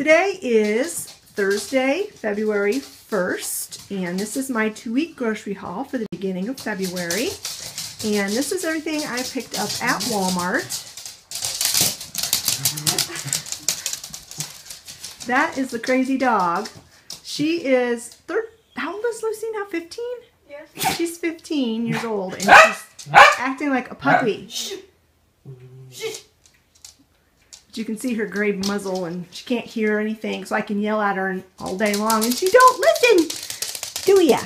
Today is Thursday, February 1st, and this is my 2-week grocery haul for the beginning of February. And this is everything I picked up at Walmart. That is the crazy dog. She is, how old is Lucy now, 15? Yes. She's 15 years old, and she's acting like a puppy. But you can see her gray muzzle, and she can't hear anything, so I can yell at her all day long, and she don't listen, do ya?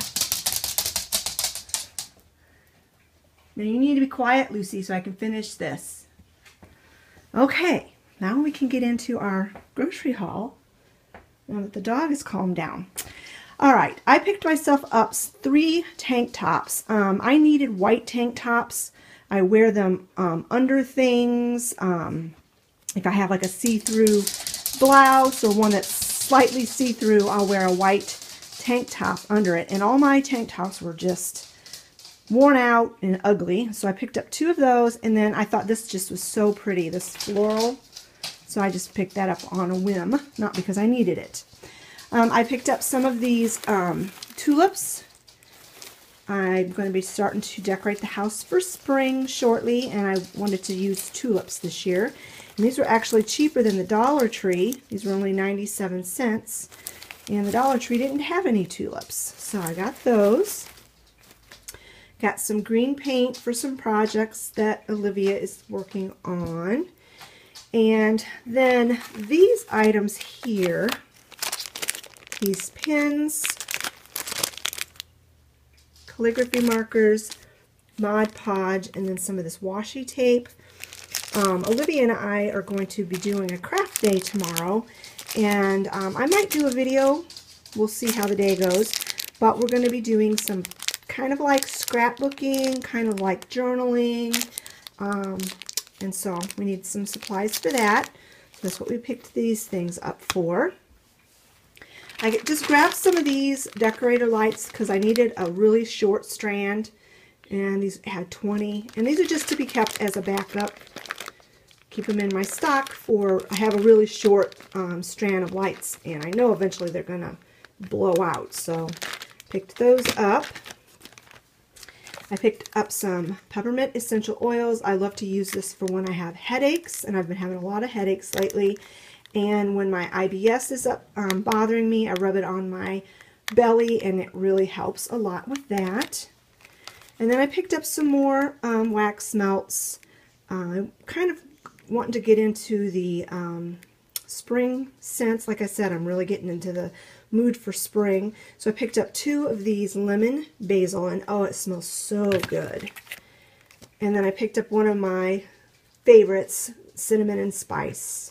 Now you need to be quiet, Lucy, so I can finish this. Okay, now we can get into our grocery haul now that the dog has calmed down. Alright, I picked myself up 3 tank tops. I needed white tank tops. I wear them under things. If I have like a see-through blouse or one that's slightly see-through, I'll wear a white tank top under it. And all my tank tops were just worn out and ugly. So I picked up 2 of those, and then I thought this just was so pretty, this floral. So I just picked that up on a whim, not because I needed it. I picked up some of these tulips. I'm going to be starting to decorate the house for spring shortly, and I wanted to use tulips this year. And these were actually cheaper than the Dollar Tree. These were only 97 cents. And the Dollar Tree didn't have any tulips. So I got those. Got some green paint for some projects that Olivia is working on. And then these items here, these pins, calligraphy markers, Mod Podge, and then some of this washi tape. Olivia and I are going to be doing a craft day tomorrow, and I might do a video. We'll see how the day goes, but we're going to be doing some kind of like scrapbooking, kind of like journaling, and so we need some supplies for that. So that's what we picked these things up for. I just grabbed some of these decorator lights because I needed a really short strand, and these had 20, and these are just to be kept as a backup. Keep them in my stock for, I have a really short strand of lights, and I know eventually they're going to blow out, so picked those up. I picked up some peppermint essential oils. I love to use this for when I have headaches, and I've been having a lot of headaches lately. And when my IBS is up bothering me, I rub it on my belly, and it really helps a lot with that. And then I picked up some more wax melts. I'm kind of wanting to get into the spring scents. Like I said, I'm really getting into the mood for spring. So I picked up 2 of these lemon basil, and oh, it smells so good. And then I picked up one of my favorites, cinnamon and spice.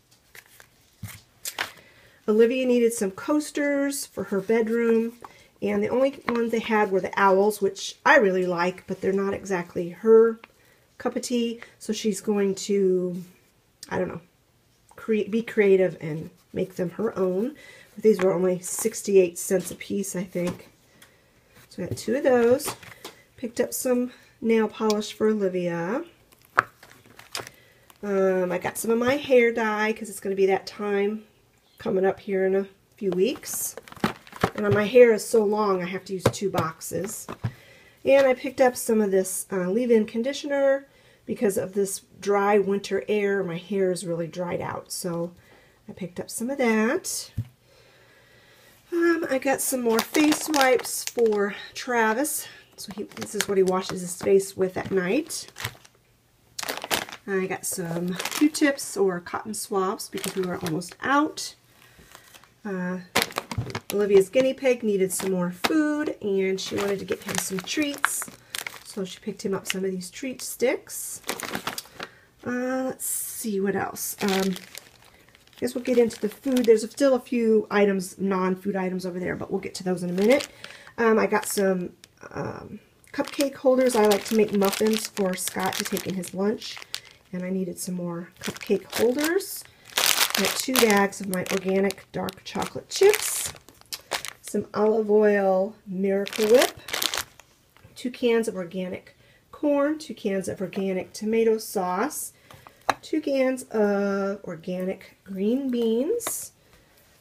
Olivia needed some coasters for her bedroom, and the only ones they had were the owls, which I really like, but they're not exactly her cup of tea, so she's going to, I don't know, be creative and make them her own. But these were only 68 cents a piece, I think. So I got 2 of those. Picked up some nail polish for Olivia. I got some of my hair dye because it's going to be that time coming up here in a few weeks. And my hair is so long I have to use 2 boxes. And I picked up some of this leave-in conditioner because of this dry winter air. My hair is really dried out, so I picked up some of that. I got some more face wipes for Travis. So this is what he washes his face with at night. I got some Q-tips or cotton swabs because we were almost out. Olivia's guinea pig needed some more food, and she wanted to get him some treats, so she picked him up some of these treat sticks. Let's see what else. I guess we'll get into the food. There's still a few items, non-food items over there, but we'll get to those in a minute. I got some cupcake holders. I like to make muffins for Scott to take in his lunch, and I needed some more cupcake holders. I got 2 bags of my organic dark chocolate chips, some olive oil Miracle Whip, 2 cans of organic corn, 2 cans of organic tomato sauce, 2 cans of organic green beans,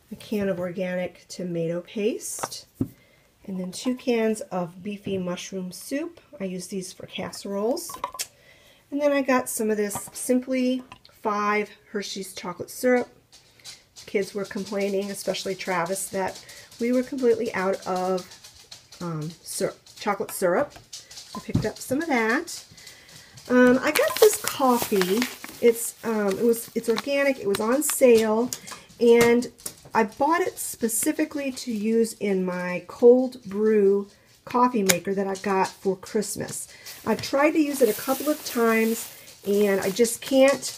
a can of organic tomato paste, and then 2 cans of beefy mushroom soup. I use these for casseroles. And then I got some of this Simply 5 Hershey's chocolate syrup. Kids were complaining, especially Travis, that we were completely out of chocolate syrup. I picked up some of that. I got this coffee. It's organic. It was on sale, and I bought it specifically to use in my cold brew coffee maker that I got for Christmas. I've tried to use it a couple of times, and I just can't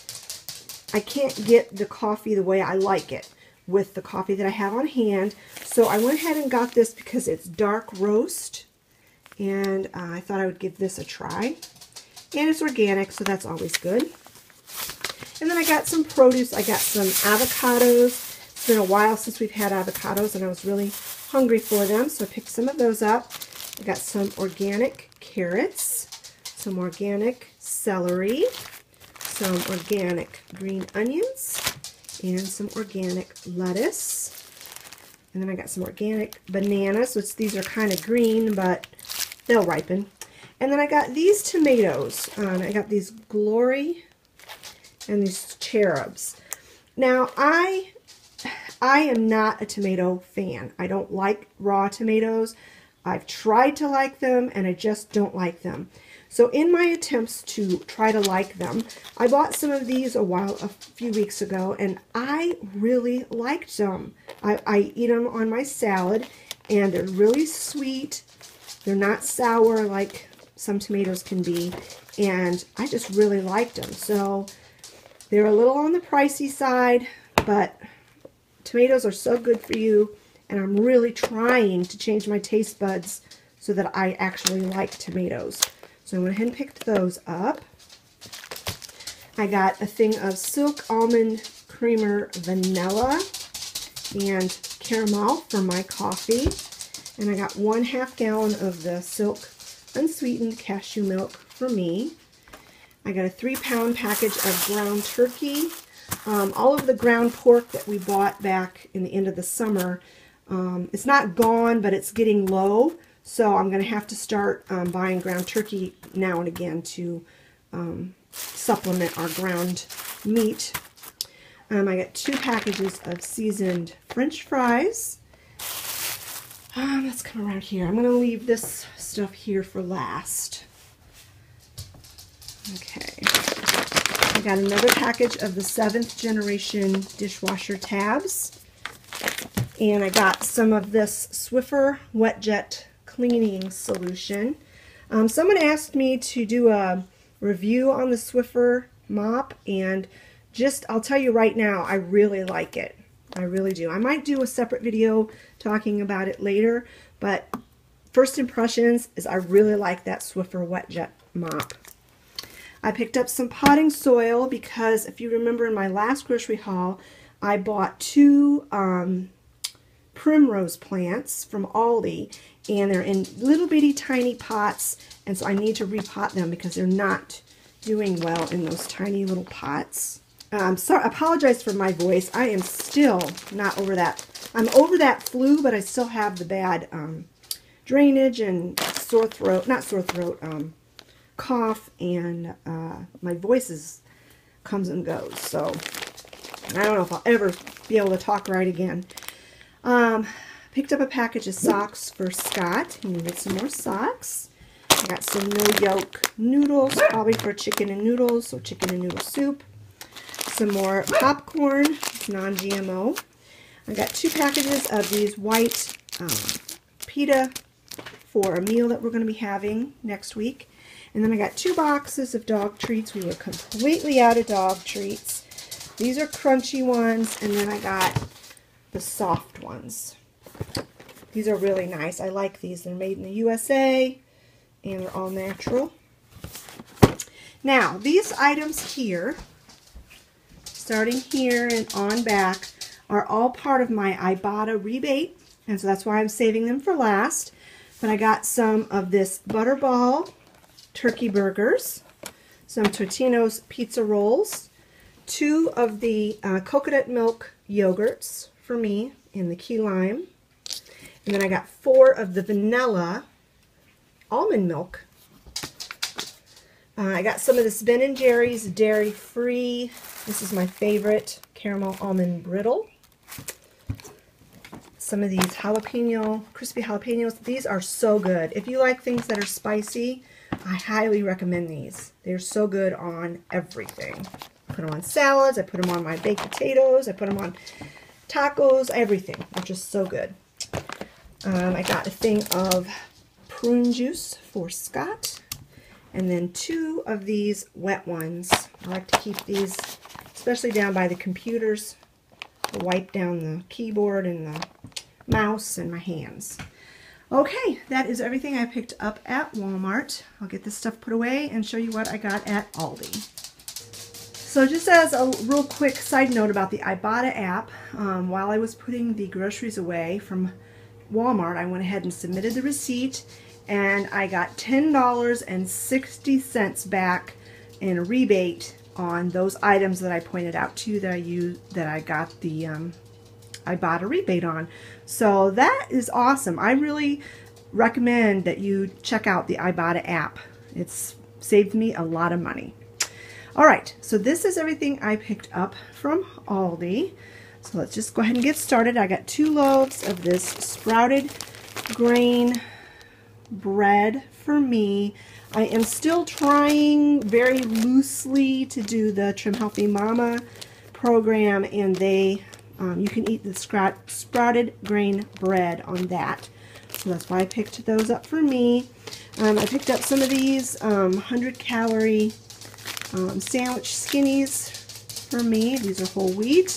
get the coffee the way I like it with the coffee that I have on hand. So I went ahead and got this because it's dark roast, and I thought I would give this a try. And it's organic, so that's always good. And then I got some produce. I got some avocados. It's been a while since we've had avocados, and I was really hungry for them, so I picked some of those up. I got some organic carrots, some organic celery, some organic green onions, and some organic lettuce. And then I got some organic bananas, which these are kind of green, but they'll ripen. And then I got these tomatoes. I got these Glory and these Cherubs. Now, I am not a tomato fan. I don't like raw tomatoes. I've tried to like them, and I just don't like them. So in my attempts to try to like them, I bought some of these a few weeks ago, and I really liked them. I eat them on my salad, and they're really sweet. They're not sour like some tomatoes can be, and I just really liked them. So they're a little on the pricey side, but tomatoes are so good for you, and I'm really trying to change my taste buds so that I actually like tomatoes. So I went ahead and picked those up. I got a thing of Silk Almond Creamer Vanilla and Caramel for my coffee, and I got 1/2 gallon of the Silk Unsweetened Cashew Milk for me. I got a 3-pound package of ground turkey. All of the ground pork that we bought back in the end of the summer, it's not gone, but it's getting low. So I'm going to have to start buying ground turkey now and again to supplement our ground meat. I got 2 packages of seasoned French fries. Let's come around here. I'm going to leave this stuff here for last. Okay. I got another package of the 7th generation dishwasher tabs. And I got some of this Swiffer Wet Jet cleaning solution. Someone asked me to do a review on the Swiffer mop, and I'll tell you right now, I really like it. I really do. I might do a separate video talking about it later, but first impressions is I really like that Swiffer Wet Jet mop. I picked up some potting soil because if you remember in my last grocery haul, I bought 2 primrose plants from Aldi, and they're in little bitty tiny pots, and so I need to repot them because they're not doing well in those tiny little pots. Sorry, I apologize for my voice. I am still not over that. I'm over that flu, but I still have the bad drainage and sore throat, not sore throat, cough, and my voice comes and goes. So I don't know if I'll ever be able to talk right again. Picked up a package of socks for Scott. He needed some more socks. I got some no yolk noodles, probably for chicken and noodles, so chicken and noodle soup. Some more popcorn, it's non-GMO. I got 2 packages of these white pita for a meal that we're going to be having next week. And then I got 2 boxes of dog treats. We were completely out of dog treats. These are crunchy ones, and then I got the soft ones. These are really nice. I like these. They're made in the USA, and they're all natural. Now, these items here, starting here and on back, are all part of my Ibotta rebate, and so that's why I'm saving them for last. But I got some of this Butterball turkey burgers, some Totino's pizza rolls, 2 of the coconut milk yogurts for me, and the key lime. And then I got 4 of the vanilla almond milk. I got some of this Ben & Jerry's dairy-free. This is my favorite, caramel almond brittle. Some of these jalapeno, crispy jalapenos. These are so good. If you like things that are spicy, I highly recommend these. They're so good on everything. I put them on salads, I put them on my baked potatoes, I put them on tacos, everything. They're just so good. I got a thing of prune juice for Scott. And then 2 of these wet ones. I like to keep these, especially down by the computers, to wipe down the keyboard and the mouse and my hands. Okay, that is everything I picked up at Walmart. I'll get this stuff put away and show you what I got at Aldi. So just as a real quick side note about the Ibotta app, while I was putting the groceries away from Walmart, I went ahead and submitted the receipt, and I got $10.60 back in a rebate on those items that I pointed out to you that I got the Ibotta rebate on. So that is awesome. I really recommend that you check out the Ibotta app. It's saved me a lot of money. Alright, so this is everything I picked up from Aldi. So let's just go ahead and get started. I got 2 loaves of this sprouted grain bread for me. I am still trying very loosely to do the Trim Healthy Mama program, and they you can eat the sprouted grain bread on that. So that's why I picked those up for me. I picked up some of these 100-calorie sandwich skinnies for me. These are whole wheat.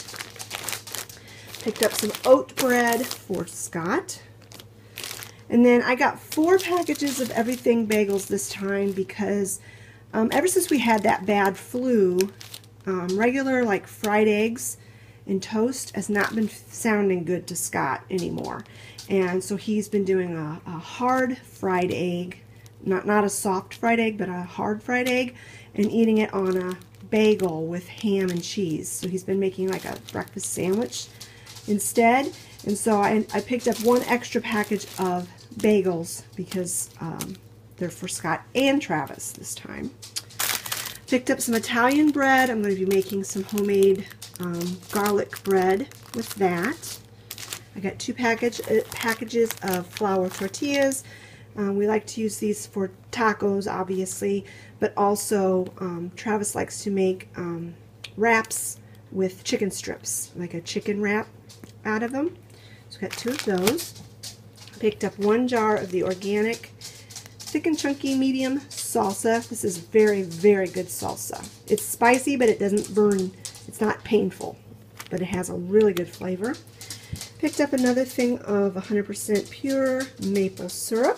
Picked up some oat bread for Scott. And then I got 4 packages of Everything Bagels this time because ever since we had that bad flu, regular like fried eggs and toast has not been sounding good to Scott anymore. And so he's been doing a hard fried egg, not a soft fried egg, but a hard fried egg, and eating it on a bagel with ham and cheese. So he's been making like a breakfast sandwich instead. And so I picked up 1 extra package of bagels because they're for Scott and Travis this time. Picked up some Italian bread. I'm going to be making some homemade garlic bread with that. I got 2 packages of flour tortillas. We like to use these for tacos, obviously, but also Travis likes to make wraps with chicken strips, like a chicken wrap out of them. So I got 2 of those. Picked up 1 jar of the organic thick and chunky medium salsa. This is very, very good salsa. It's spicy, but it doesn't burn. It's not painful, but it has a really good flavor. Picked up another thing of 100% pure maple syrup.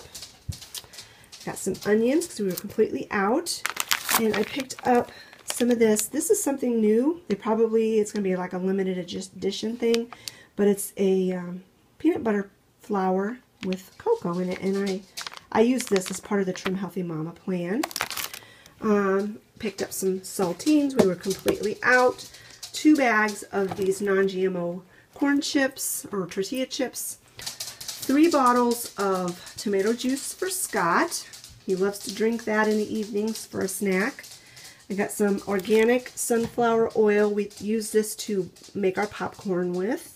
Got some onions because we were completely out. And I picked up some of this. This is something new. It's going to be like a limited edition thing, but it's a peanut butter flour with cocoa in it, and I use this as part of the Trim Healthy Mama plan. Picked up some saltines. We were completely out. 2 bags of these non-GMO corn chips or tortilla chips. 3 bottles of tomato juice for Scott. He loves to drink that in the evenings for a snack. I got some organic sunflower oil. We use this to make our popcorn with.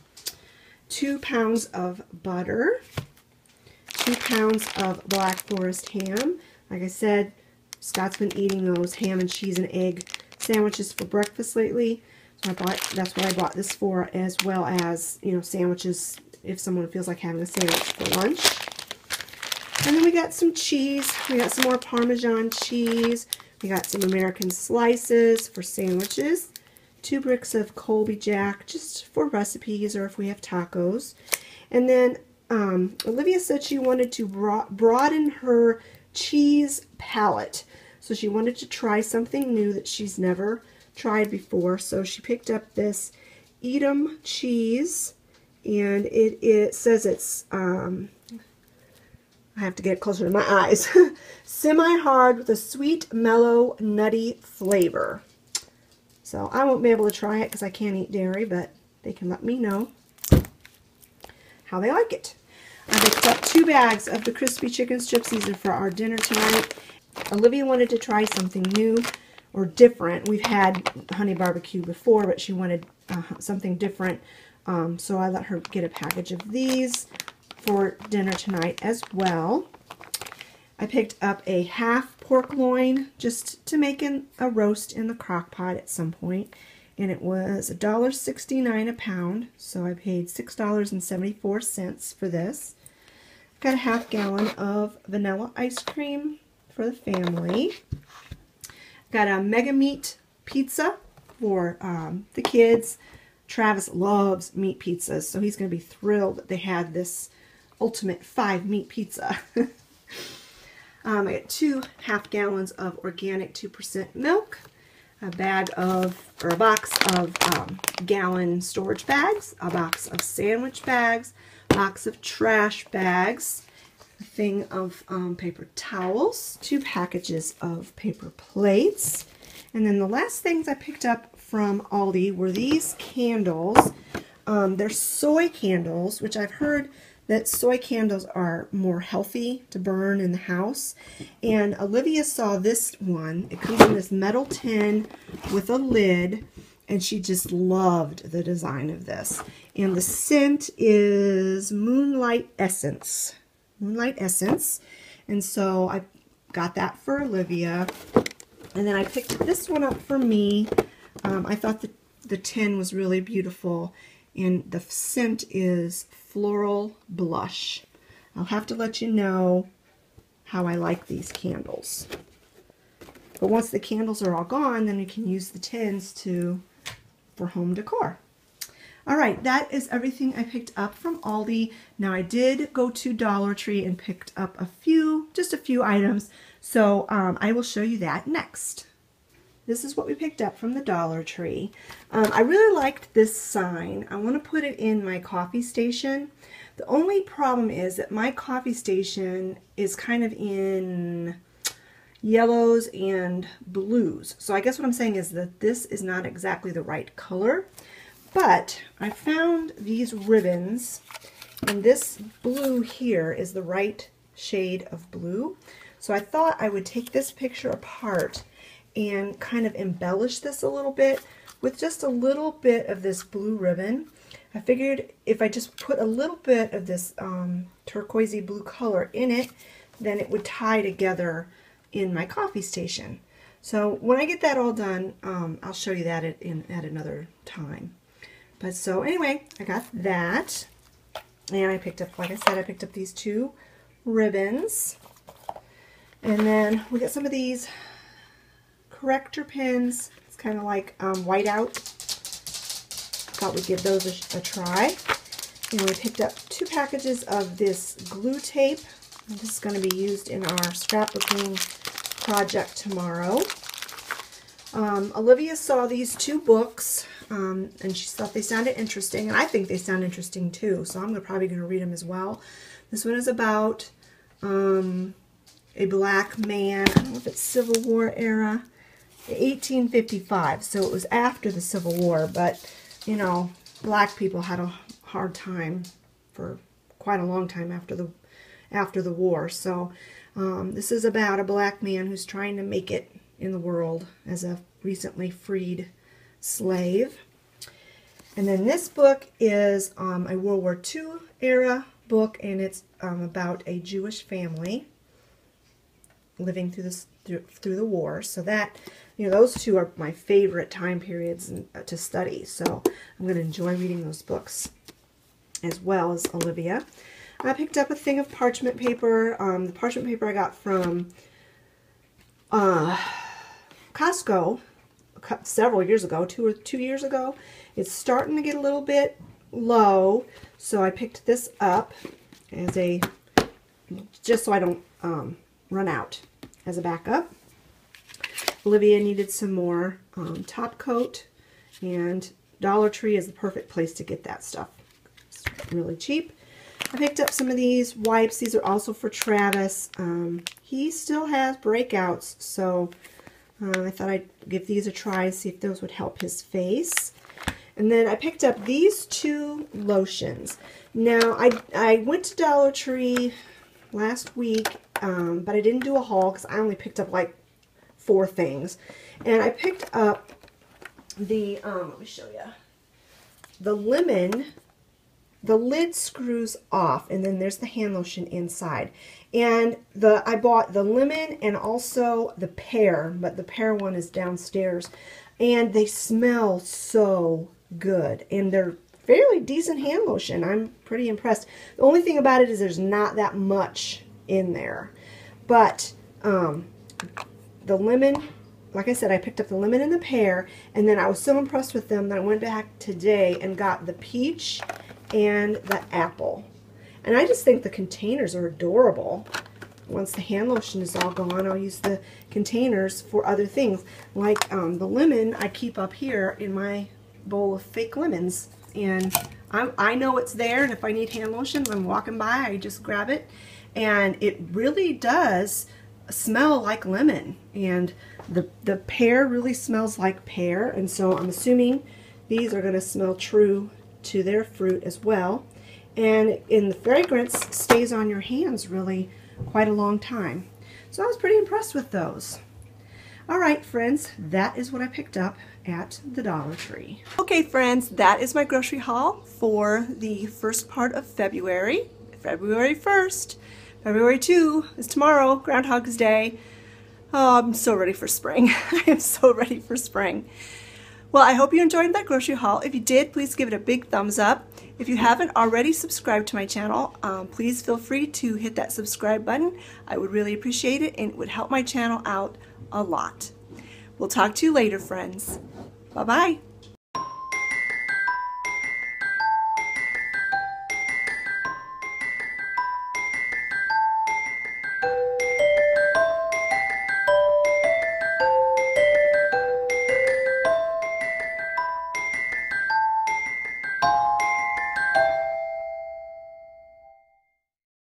2 pounds of butter. 2 pounds of Black Forest ham. Like I said, Scott's been eating those ham and cheese and egg sandwiches for breakfast lately. So that's what I bought this for, as well as, you know, sandwiches if someone feels like having a sandwich for lunch. And then we got some cheese. We got some more Parmesan cheese. We got some American slices for sandwiches. 2 bricks of Colby Jack, just for recipes or if we have tacos. And then Olivia said she wanted to broaden her cheese palette. So she wanted to try something new that she's never tried before. So she picked up this Edam cheese, and it says it's, I have to get it closer to my eyes, semi-hard with a sweet, mellow, nutty flavor. So I won't be able to try it because I can't eat dairy, but they can let me know. how they like it. I picked up 2 bags of the crispy chicken strips. These are for our dinner tonight. Olivia wanted to try something new or different. We've had honey barbecue before, but she wanted something different. So I let her get a package of these for dinner tonight as well. I picked up a half pork loin just to make a roast in the crock pot at some point. And it was $1.69 a pound, so I paid $6.74 for this. Got a half gallon of vanilla ice cream for the family. Got a Mega Meat pizza for the kids. Travis loves meat pizzas, so he's going to be thrilled that they had this ultimate 5 meat pizza. I got 2 half gallons of organic 2% milk. A box of gallon storage bags, a box of sandwich bags, a box of trash bags, a thing of paper towels, 2 packages of paper plates, and then the last things I picked up from Aldi were these candles. They're soy candles, which I've heard that soy candles are more healthy to burn in the house. And Olivia saw this one. It comes in this metal tin with a lid, and she just loved the design of this. And the scent is Moonlight Essence. Moonlight Essence. And so I got that for Olivia. And then I picked this one up for me. I thought the tin was really beautiful. And the scent is Floral Blush. I'll have to let you know how I like these candles. But once the candles are all gone, then you can use the tins for home decor. All right, that is everything I picked up from Aldi. Now I did go to Dollar Tree and picked up just a few items. So I will show you that next. This is what we picked up from the Dollar Tree. I really liked this sign. I want to put it in my coffee station. The only problem is that my coffee station is kind of in yellows and blues. So I guess what I'm saying is that this is not exactly the right color. But I found these ribbons, and this blue here is the right shade of blue. So I thought I would take this picture apart and kind of embellish this a little bit with just a little bit of this blue ribbon. I figured if I just put a little bit of this turquoisey blue color in it, then it would tie together in my coffee station. So when I get that all done, I'll show you that at another time. But so anyway, I got that, and I picked up, like I said, I picked up these 2 ribbons, and then we got some of these corrector pins. It's kind of like whiteout. Thought we'd give those a try. And we picked up 2 packages of this glue tape. And this is going to be used in our scrapbooking project tomorrow. Olivia saw these 2 books, and she thought they sounded interesting, and I think they sound interesting too, so I'm probably going to read them as well. This one is about a black man. I don't know if it's Civil War era. 1855, so it was after the Civil War, but you know, black people had a hard time for quite a long time after the war. So this is about a black man who's trying to make it in the world as a recently freed slave. And then this book is a World War II era book, and it's about a Jewish family living through the war. So that, you know, those 2 are my favorite time periods to study. So I'm going to enjoy reading those books as well as Olivia. I picked up a thing of parchment paper. The parchment paper I got from Costco several years ago, 2 years ago. It's starting to get a little bit low, so I picked this up as just so I don't run out, as a backup. Olivia needed some more top coat, and Dollar Tree is the perfect place to get that stuff. It's really cheap. I picked up some of these wipes. These are also for Travis. He still has breakouts, so I thought I'd give these a try and see if those would help his face. And then I picked up these 2 lotions. Now, I went to Dollar Tree last week, but I didn't do a haul because I only picked up like 4 things. And I picked up the, let me show you, the lemon. The lid screws off, and then there's the hand lotion inside. And I bought the lemon and also the pear, but the pear one is downstairs. And they smell so good, and they're fairly decent hand lotion. I'm pretty impressed. The only thing about it is there's not that much in there. But the lemon, like I said, I picked up the lemon and the pear, and then I was so impressed with them that I went back today and got the peach and the apple. And I just think the containers are adorable. Once the hand lotion is all gone, I'll use the containers for other things. Like the lemon I keep up here in my bowl of fake lemons. And I know it's there, and if I need hand lotion, when I'm walking by, I just grab it. And it really does smell like lemon. And the pear really smells like pear. And so I'm assuming these are going to smell true to their fruit as well. And the fragrance stays on your hands really quite a long time. So I was pretty impressed with those. All right, friends, that is what I picked up at the Dollar Tree. Okay, friends, that is my grocery haul for the first part of February. February 1st. February 2 is tomorrow, Groundhog's Day. Oh, I'm so ready for spring. I am so ready for spring. Well, I hope you enjoyed that grocery haul. If you did, please give it a big thumbs up. If you haven't already subscribed to my channel, please feel free to hit that subscribe button. I would really appreciate it, and it would help my channel out a lot. We'll talk to you later, friends. Bye-bye.